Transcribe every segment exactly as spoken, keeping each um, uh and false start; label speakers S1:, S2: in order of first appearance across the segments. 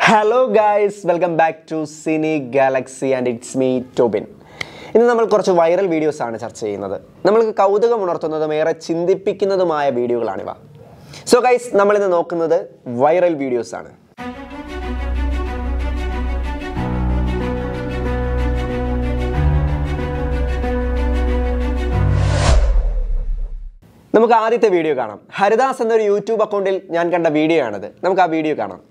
S1: Hello guys, welcome back to Cine Galaxy and it's me Tobin. ഇന്ന് നമ്മൾ കുറച്ച് viral videos ആണ് ചർച്ച ചെയ്യുന്നത്. നമ്മൾക്ക് കൗതുകം ഉണർത്തുന്നതും ഏറെ ചിന്തിപ്പിക്കുന്നതുമായ വീഡിയോകളാണിവ. സോ ഗൈസ്, നമ്മൾ ഇന്ന് നോക്കുന്നത് വൈറൽ വീഡിയോസ് ആണ്. നമുക്ക് ആദ്യത്തെ വീഡിയോ കാണാം. ഹരിദാസ് എന്നൊരു യൂട്യൂബ് അക്കൗണ്ടിൽ ഞാൻ കണ്ട വീഡിയോ ആണിത്. നമുക്ക് ആ വീഡിയോ കാണാം.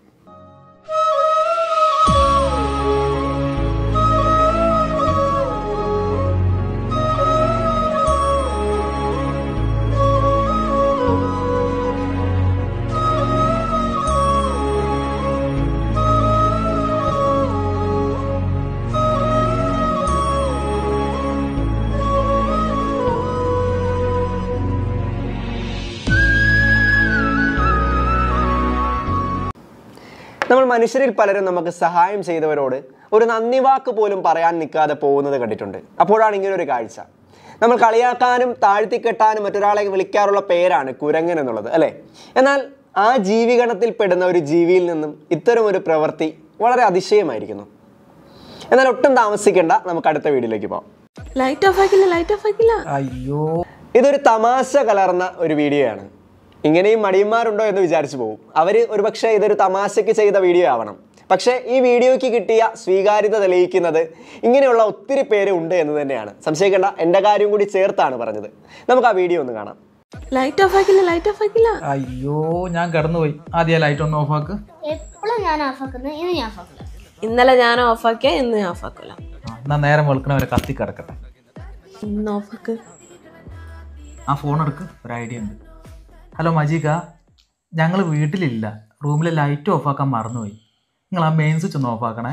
S1: നമ്മൾ മനുഷ്യരിൽ പലരും നമുക്ക് സഹായം ചെയ്തവരോട് ഒരു നന്ദി വാക്ക് പോലും പറയാൻ നിൽക്കാതെ പോകുന്നത് കണ്ടിട്ടുണ്ട്. അപ്പോഴാണ് ഇങ്ങനൊരു കാഴ്ച. നമ്മൾ കളിയാക്കാനും താഴ്ത്തിക്കെട്ടാനും മറ്റൊരാളെ വിളിക്കാറുള്ള പേരാണ് കുരങ്ങൻ എന്നുള്ളത്, അല്ലേ? എന്നാൽ ആ ജീവിഗണത്തിൽ പെടുന്ന ഒരു ജീവിയിൽ നിന്നും ഇത്തരം ഒരു പ്രവൃത്തി വളരെ അതിശയമായിരിക്കുന്നു. എന്നാൽ ഒട്ടും താമസിക്കേണ്ട, നമുക്ക് അടുത്ത വീഡിയോയിലേക്ക് പോകാം.
S2: ലൈറ്റ് ഓഫ് ആക്കില്ല ലൈറ്റ് ഓഫ് ആക്കില്ല
S1: അയ്യോ, ഇതൊരു തമാശ കലർന്ന ഒരു വീഡിയോ ആണ്. ഇങ്ങനെയും മടിയന്മാരുണ്ടോ എന്ന് വിചാരിച്ചു പോകും. അവർ ഒരുപക്ഷെ ഇതൊരു തമാശയ്ക്ക് ചെയ്ത വീഡിയോ ആവണം. പക്ഷേ ഈ വീഡിയോയ്ക്ക് കിട്ടിയ സ്വീകാര്യത തെളിയിക്കുന്നത് ഇങ്ങനെയുള്ള ഒത്തിരി പേര് ഉണ്ട് എന്ന് തന്നെയാണ്. സംശയിക്കേണ്ട, എൻ്റെ കാര്യം കൂടി ചേർത്താണ് പറഞ്ഞത്. നമുക്ക് ആ വീഡിയോ ഒന്ന് കാണാം.
S2: ലൈറ്റ് ഓഫ് ആക്കില്ല ലൈറ്റ് ഓഫ് ആക്കില്ല
S3: അയ്യോ, ഞാൻ കടന്നുപോയി. ആദ്യം ലൈറ്റ് ഒന്ന് ഓഫ് ആക്ക്.
S4: എപ്പോഴും ഞാൻ ഓഫ് ആക്കുന്നത്, ഇന്ന് ഞാൻ ഓഫ് ആക്കില്ല.
S2: ഇന്നലെ ഞാൻ ഓഫ് ആക്കിയ ഇന്ന് ഞാൻ ഓഫ് ആക്കില്ല.
S3: എന്നാ നേരം വെളുക്കണവരെ കത്തി കിടക്കട്ടെ.
S2: ഇന്ന് ഓഫ് ആക്ക്.
S3: ആ ഫോൺ എടുക്ക്, ഒരു ഐഡിയ ഉണ്ട്. ഹലോ മജീക, ഞങ്ങൾ വീട്ടിലില്ല, റൂമിലെ ലൈറ്റ് ഓഫ് ആക്കാൻ മറന്നുപോയി. നിങ്ങൾ ആ മെയിൻ സ്വിച്ച് ഒന്ന് ഓഫ് ആക്കണേ.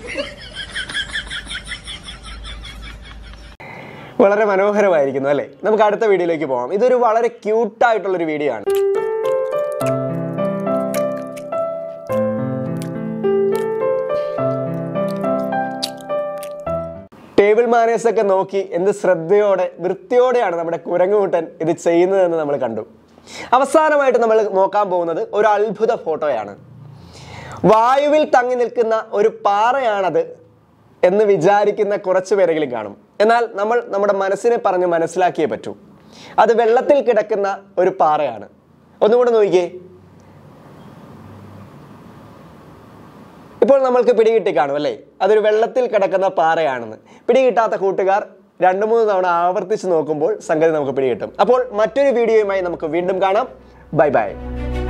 S1: വളരെ മനോഹരമായിരിക്കുന്നു, അല്ലേ? നമുക്ക് അടുത്ത വീഡിയോയിലേക്ക് പോകാം. ഇതൊരു വളരെ ക്യൂട്ടായിട്ടുള്ളൊരു വീഡിയോ ആണ്. ടേബിൾ മാനേഴ്സ് ഒക്കെ നോക്കി എന്ത് ശ്രദ്ധയോടെ വൃത്തിയോടെയാണ് നമ്മുടെ കുരങ്ങുകൂട്ടൻ ഇത് ചെയ്യുന്നതെന്ന് നമ്മൾ കണ്ടു. അവസാനമായിട്ട് നമ്മൾ നോക്കാൻ പോകുന്നത് ഒരു അത്ഭുത ഫോട്ടോയാണ്. വായുവിൽ തങ്ങി നിൽക്കുന്ന ഒരു പാറയാണത് എന്ന് വിചാരിക്കുന്ന കുറച്ചു പേരെങ്കിലും കാണും. എന്നാൽ നമ്മൾ നമ്മുടെ മനസ്സിനെ പറഞ്ഞ് മനസ്സിലാക്കിയേ പറ്റൂ. അത് വെള്ളത്തിൽ കിടക്കുന്ന ഒരു പാറയാണ്. ഒന്നുകൂടെ നോക്കിയേ. ഇപ്പോൾ നമ്മൾക്ക് പിടികിട്ടി കാണും, അല്ലേ? അതൊരു വെള്ളത്തിൽ കിടക്കുന്ന പാറയാണെന്ന്. പിടികിട്ടാത്ത കൂട്ടുകാർ രണ്ട് മൂന്ന് തവണ ആവർത്തിച്ച് നോക്കുമ്പോൾ സംഗതി നമുക്ക് പിടികിട്ടും. അപ്പോൾ മറ്റൊരു വീഡിയോയുമായി നമുക്ക് വീണ്ടും കാണാം. Bye by.